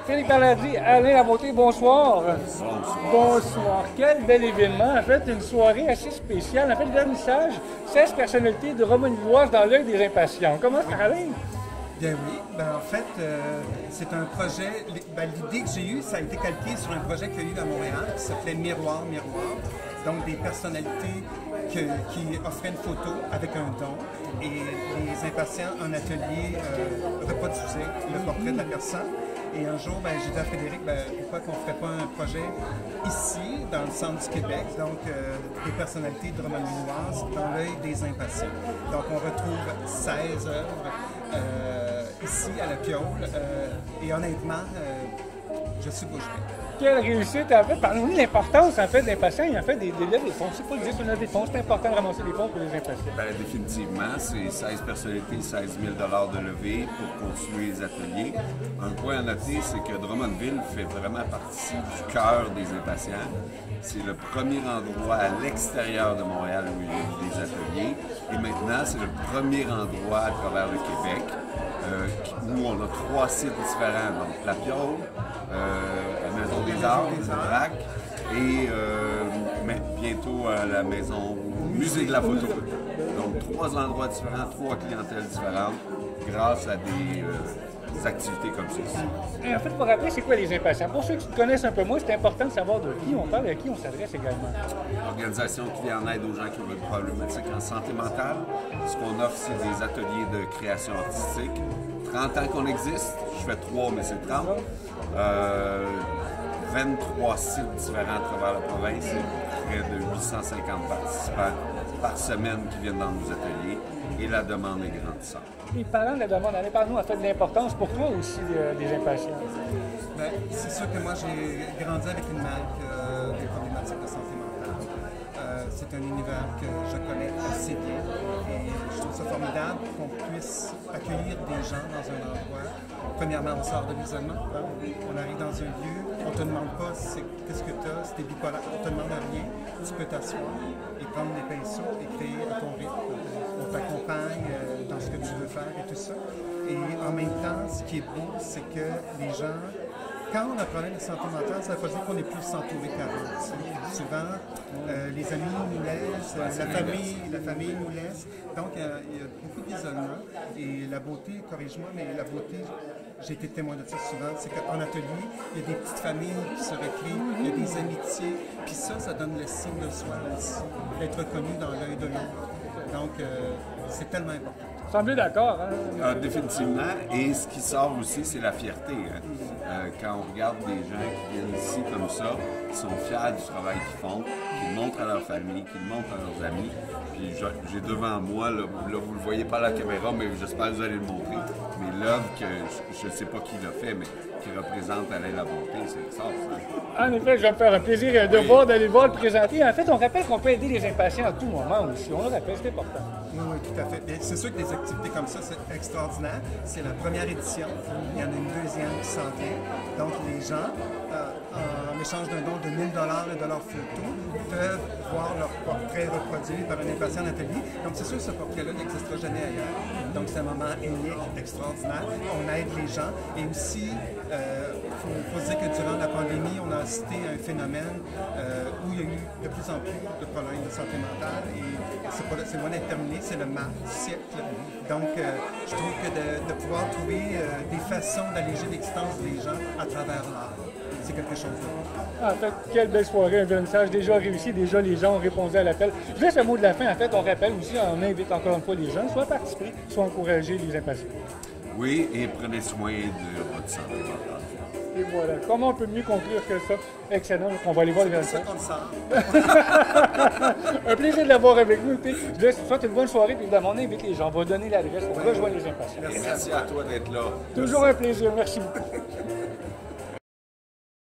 Frédéric Paradis, Alain Lamonté, bonsoir. Bonsoir. Bonsoir. Quel bel événement. En fait, une soirée assez spéciale. En fait, le vernissage, 16 personnalités de Romaine-Villoise dans l'œil des impatients. On commence par Alain. Bien oui, en fait, c'est un projet, l'idée que j'ai eue, ça a été calqué sur un projet qu'il y a eu à Montréal qui s'appelait Miroir, Miroir. Donc des personnalités qui offraient une photo avec un don et les impatients en atelier reproduisaient le portrait de la personne. Et un jour, j'ai dit à Frédéric, pourquoi qu'on ne ferait pas un projet ici, dans le centre du Québec, donc des personnalités de Romaine-Villoise dans l'œil des impatients. Donc on retrouve 16 œuvres ici à la Piole et honnêtement, je suis bouche bée. Quelle réussite, en fait. Parlons-nous de l'importance, en fait, de l'impatient. Il en fait des levées de fonds. C'est pas juste une levée de fonds, c'est important de ramasser des fonds pour les impatients. Bien, définitivement, c'est 16 personnalités, 16 000 de levée pour continuer les ateliers. Un point à noter, c'est que Drummondville fait vraiment partie du cœur des impatients. C'est le premier endroit à l'extérieur de Montréal où il y a eu des ateliers. Et maintenant, c'est le premier endroit à travers le Québec où on a 3 sites différents. Donc, La Piole, la Maison des Arts, le Drac, et mais bientôt la maison Musée de la photo. Donc 3 endroits différents, 3 clientèles différentes, grâce à des activités comme ceci. Et en fait, pour rappeler, c'est quoi les impatients? Pour ceux qui connaissent un peu moins, c'est important de savoir de qui on parle et à qui on s'adresse également. L'organisation qui vient en aide aux gens qui ont des problématiques en santé mentale. Ce qu'on offre, c'est des ateliers de création artistique. 30 ans qu'on existe, je fais 3, mais c'est 30. 23 sites différents à travers la province et près de 850 participants par semaine qui viennent dans nos ateliers et la demande est grandissante. Et parlant de la demande, allez, parle-nous en fait de l'importance pour toi aussi des impatients. C'est sûr que moi j'ai grandi avec une mère qui a des problématiques de santé mentale. C'est un univers que je connais assez bien et je trouve ça formidable qu'on puisse accueillir des gens dans un endroit. Premièrement, on sort de l'isolement, on arrive dans un lieu, on ne te demande pas qu'est-ce que tu as, si tu es bipolaire, on ne te demande rien, tu peux t'asseoir et prendre des pinceaux et créer à ton rythme. On t'accompagne dans ce que tu veux faire et tout ça. Et en même temps, ce qui est beau, c'est que les gens, quand on a un problème de santé mentale, ça ne veut pas dire qu'on est plus entouré qu'avant. Souvent, les amis nous laissent, la famille nous laisse. Donc, il y a beaucoup d'isolement. Et la beauté, corrige-moi, mais la beauté, j'ai été témoin de ça souvent, c'est qu'en atelier, il y a des petites familles qui se recréent, il y a des amitiés. Puis ça donne le signe de soi aussi, d'être reconnu dans l'œil de l'autre. Donc, c'est tellement important. Semblez d'accord, hein? Définitivement. Et ce qui sort aussi, c'est la fierté. Quand on regarde des gens qui viennent ici comme ça, qui sont fiers du travail qu'ils font, qu'ils montrent à leur famille, qu'ils montrent à leurs amis. Puis j'ai devant moi, là vous ne le voyez pas à la caméra, mais j'espère que vous allez le montrer. Mais l'œuvre que je ne sais pas qui l'a fait, mais qui représente Alain Lamonté, c'est ça. En effet, je vais me faire un plaisir et un devoir d'aller voir le présenter. En fait, on rappelle qu'on peut aider les impatients à tout moment aussi. On le rappelle, c'est important. Oui, tout à fait. C'est sûr que des activités comme ça, c'est extraordinaire. C'est la première édition. Il y en a une deuxième qui s'en vient. Donc, les gens, en échange d'un don de 1 000 $ et de leur photo, peuvent voir leur portrait reproduit par un impatient en atelier. Donc, c'est sûr que ce portrait-là n'existera jamais ailleurs. Donc, c'est un moment unique, extraordinaire. On aide les gens. Et aussi, il faut se dire que durant la pandémie, on a assisté à un phénomène où il y a eu de plus en plus de problèmes de santé mentale. Et c'est loin d'être terminé, c'est le mal du siècle. Donc, je trouve que de pouvoir trouver des façons d'alléger l'existence des gens à travers l'art, c'est quelque chose de bon. En fait, quelle belle soirée, un vernissage déjà réussi, déjà les gens ont répondu à l'appel. Je laisse le mot de la fin, en fait, on rappelle aussi, on invite encore une fois les gens, soit à participer, soit à encourager les impatients. Oui, et prenez soin de votre santé mentale. Et voilà. Comment on peut mieux conclure que ça? Excellent. On va aller voir les vernissages. C'est comme ça. Un plaisir de l'avoir avec nous. Je laisse souhaite une bonne soirée. Puis évidemment, on invite les gens. On va donner l'adresse. On rejoint les impatients. Merci à toi d'être là. Toujours un plaisir. Merci beaucoup.